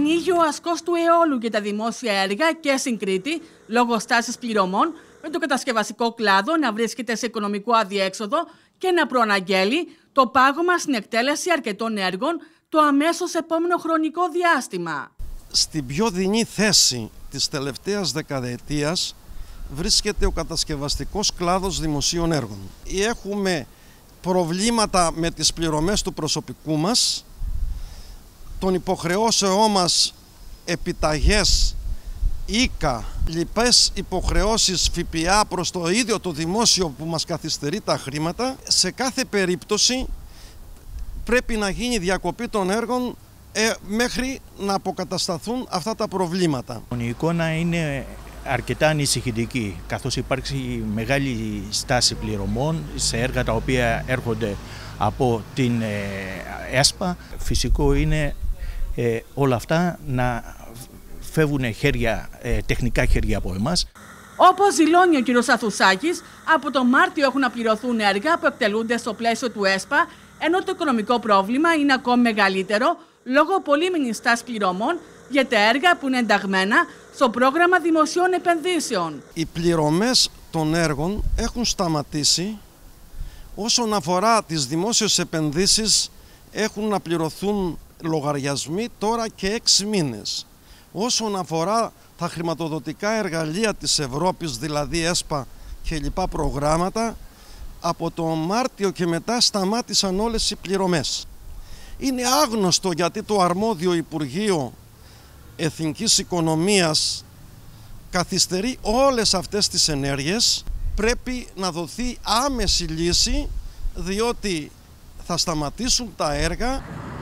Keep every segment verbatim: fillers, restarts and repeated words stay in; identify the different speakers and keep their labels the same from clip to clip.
Speaker 1: ανοίγει ο ασκός του αιώλου για τα δημόσια έργα και στην Κρήτη λόγω στάσης πληρωμών, με το κατασκευαστικό κλάδο να βρίσκεται σε οικονομικό αδιέξοδο και να προαναγγέλει το πάγωμα στην εκτέλεση αρκετών έργων το αμέσως επόμενο χρονικό διάστημα.
Speaker 2: Στην πιο δεινή θέση της τελευταίας δεκαετίας βρίσκεται ο κατασκευαστικός κλάδος δημοσίων έργων. Έχουμε προβλήματα με τις πληρωμές του προσωπικού μας, των υποχρεώσεών μας επιταγές, ΙΚΑ, λοιπές υποχρεώσεις ΦΠΑ προς το ίδιο το δημόσιο που μας καθυστερεί τα χρήματα. Σε κάθε περίπτωση πρέπει να γίνει διακοπή των έργων ε, μέχρι να αποκατασταθούν αυτά τα προβλήματα.
Speaker 3: Η εικόνα είναι αρκετά ανησυχητική, καθώς υπάρχει μεγάλη στάση πληρωμών σε έργα τα οποία έρχονται από την ΕΣΠΑ. Φυσικό είναι ε, όλα αυτά να φεύγουν χέρια, ε, τεχνικά χέρια από εμάς.
Speaker 1: Όπως δηλώνει ο κ. Αθουσάκης, από το Μάρτιο έχουν να πληρωθούν έργα που εκτελούνται στο πλαίσιο του ΕΣΠΑ, ενώ το οικονομικό πρόβλημα είναι ακόμη μεγαλύτερο λόγω πολύμηνης στάσης πληρωμών για τα έργα που είναι ενταγμένα στο πρόγραμμα δημοσίων επενδύσεων.
Speaker 2: Οι πληρωμές των έργων έχουν σταματήσει. Όσον αφορά τις δημόσιες επενδύσεις, έχουν να πληρωθούν λογαριασμοί τώρα και έξι μήνες. Όσον αφορά τα χρηματοδοτικά εργαλεία της Ευρώπης, δηλαδή ΕΣΠΑ και λοιπά προγράμματα, από το Μάρτιο και μετά σταμάτησαν όλες οι πληρωμές. Είναι άγνωστο γιατί το αρμόδιο Υπουργείο Εθνικής Οικονομίας καθυστερεί όλες αυτές τις ενέργειες. Πρέπει να δοθεί άμεση λύση, διότι θα σταματήσουν τα έργα.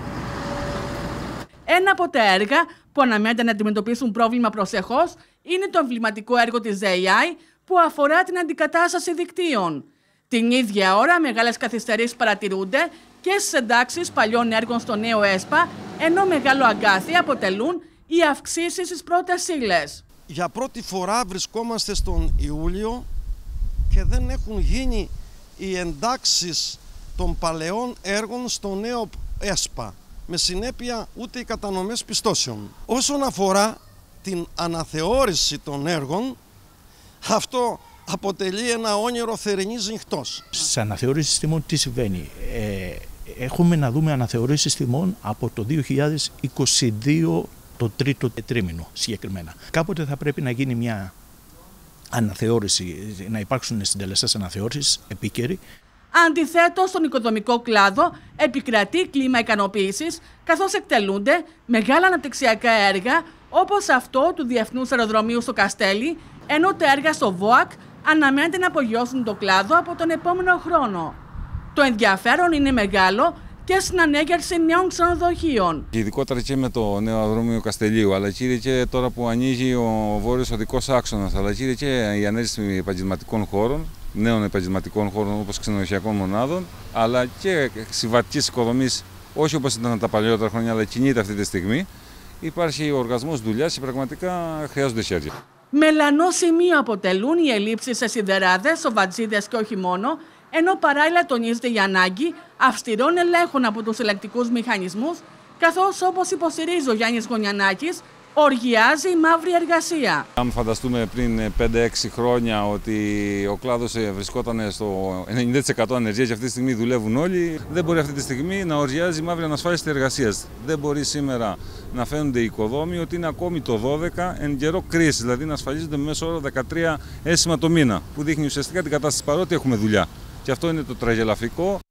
Speaker 1: Ένα από τα έργα που αναμένεται να αντιμετωπίσουν πρόβλημα προσεχώς είναι το εμβληματικό έργο της ΔΕΙΑΗ που αφορά την αντικατάσταση δικτύων. Την ίδια ώρα μεγάλες καθυστερήσεις παρατηρούνται και στις εντάξεις παλιών έργων στο νέο ΕΣΠΑ, ενώ μεγάλο αγκάθι αποτελούν οι αυξήσεις στις πρώτες ύλες.
Speaker 2: Για πρώτη φορά βρισκόμαστε στον Ιούλιο και δεν έχουν γίνει οι εντάξεις των παλαιών έργων στο νέο ΕΣΠΑ, με συνέπεια ούτε οι κατανομές πιστώσεων. Όσον αφορά την αναθεώρηση των έργων, αυτό αποτελεί ένα όνειρο θερινής νυχτός.
Speaker 3: Στις αναθεωρήσεις τιμών τι συμβαίνει? Ε, έχουμε να δούμε αναθεωρήσεις τιμών από το δύο χιλιάδες είκοσι δύο, το τρίτο τρίμηνο συγκεκριμένα. Κάποτε θα πρέπει να γίνει μια αναθεώρηση, να υπάρξουν συντελεστές αναθεώρησης επίκαιροι.
Speaker 1: Αντιθέτως, στον οικοδομικό κλάδο επικρατεί κλίμα ικανοποίησης, καθώς εκτελούνται μεγάλα αναπτυξιακά έργα όπως αυτό του Διεθνούς Αεροδρομίου στο Καστέλι, ενώ τα έργα στο ΒΟΑΚ αναμένεται να απογειώσουν το κλάδο από τον επόμενο χρόνο. Το ενδιαφέρον είναι μεγάλο και στην ανέγερση νέων ξενοδοχείων.
Speaker 4: Ειδικότερα και με το νέο αεροδρόμιο Καστελίου, αλλά κύριε και τώρα που ανοίγει ο βόρειος οδικός άξονας, αλλά κύριε και η ανέργεια επαγγελματικών χώρων, νέων επαγγελματικών χώρων όπως ξενοδοχειακών μονάδων, αλλά και συμβατικής οικοδομής, όχι όπως ήταν τα παλιότερα χρόνια, αλλά κινείται αυτή τη στιγμή. Υπάρχει ο οργασμός δουλειάς και πραγματικά χρειάζονται χέρια.
Speaker 1: Μελανό σημείο αποτελούν οι ελλείψεις σε σιδεράδες, σοβατζίδες και όχι μόνο, ενώ παράλληλα τονίζεται η ανάγκη αυστηρών ελέγχων από τους ελεκτικούς μηχανισμούς, καθώς όπως υποστηρίζει ο Γιάννης Γωνιανάκης, οργιάζει η μαύρη εργασία.
Speaker 4: Αν φανταστούμε πριν πέντε έξι χρόνια ότι ο κλάδος βρισκόταν στο ενενήντα τοις εκατό ανεργία και αυτή τη στιγμή δουλεύουν όλοι, δεν μπορεί αυτή τη στιγμή να οργιάζει η μαύρη ανασφάλιση εργασίας. Δεν μπορεί σήμερα να φαίνονται οι οικοδόμοι ότι είναι ακόμη το δώδεκα εν καιρό κρίση, δηλαδή να ασφαλίζονται με μέσο όρο δεκατρία αίσθημα το μήνα, που δείχνει ουσιαστικά την κατάσταση παρότι έχουμε δουλειά. Και αυτό είναι το τραγελαφικό.